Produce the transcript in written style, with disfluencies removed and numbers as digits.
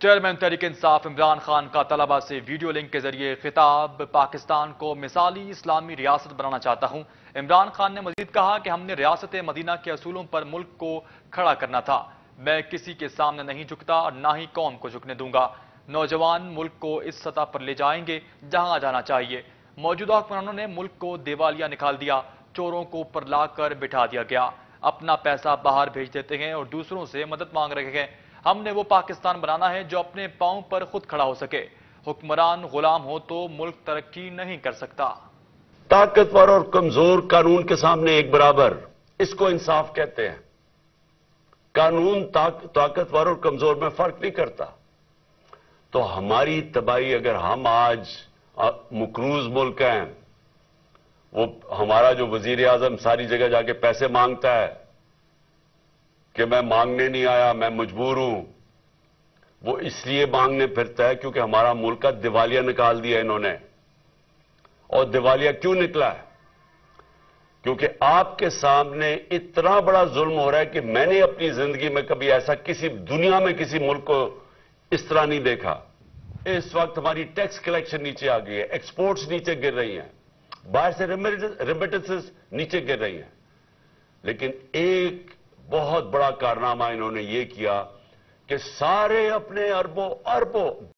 Chairman Tehreek Insaf Imran Khan کا طلبہ سے ویڈیو لنک کے ذریعے خطاب، پاکستان کو مثالی اسلامی ریاست بنانا چاہتا ہوں۔ عمران خان نے مزید کہا کہ ہم نے ریاست مدینہ کے اصولوں پر ملک کو کھڑا کرنا تھا۔ میں کسی کے سامنے نہیں جھکتا اور نہ ہی قوم کو جھکنے دوں گا۔ نوجوان ملک کو اس سطح پر لے جائیں گے جہاں جانا چاہیے۔ موجودہ حکمرانوں نے ملک کو دیوالیہ نکال دیا، چوروں کو اوپر لا کر بٹھا دیا گیا، اپنا پیسہ باہر بھیج دیتے ہیں اور دوسروں سے مدد مانگ رہے ہیں۔ ہم نے وہ پاکستان بنانا ہے جو اپنے پاؤں پر خود کھڑا ہو سکے۔ حکمران غلام ہو تو ملک ترقی نہیں کر سکتا۔ طاقتور اور کمزور قانون کے سامنے ایک برابر، اس کو انصاف کہتے ہیں۔ قانون طاقتور اور کمزور میں فرق نہیں کرتا۔ تو ہماری تباہی، اگر ہم آج مقروض ملک ہیں، وہ ہمارا جو وزیر اعظم ساری جگہ جا کے پیسے مانگتا ہے کہ میں مانگنے نہیں آیا، میں مجبور ہوں، وہ اس لیے مانگنے پھرتا ہے کیونکہ ہمارا ملک کا دیوالیہ نکال دیا انہوں نے۔ اور دیوالیہ کیوں نکلا ہے؟ کیونکہ آپ کے سامنے اتنا بڑا ظلم ہو رہا ہے کہ میں نے اپنی زندگی میں کبھی ایسا کسی دنیا میں کسی ملک کو اس طرح نہیں دیکھا۔ اس وقت ہماری ٹیکس کلیکشن نیچے آ گئی ہے، ایکسپورٹس نیچے گر رہی ہیں، باہر سے ریمیٹنسز نیچے گر رہی ہیں، لیکن ایک بہت بڑا کارنامہ انہوں نے یہ کیا کہ سارے اپنے اربوں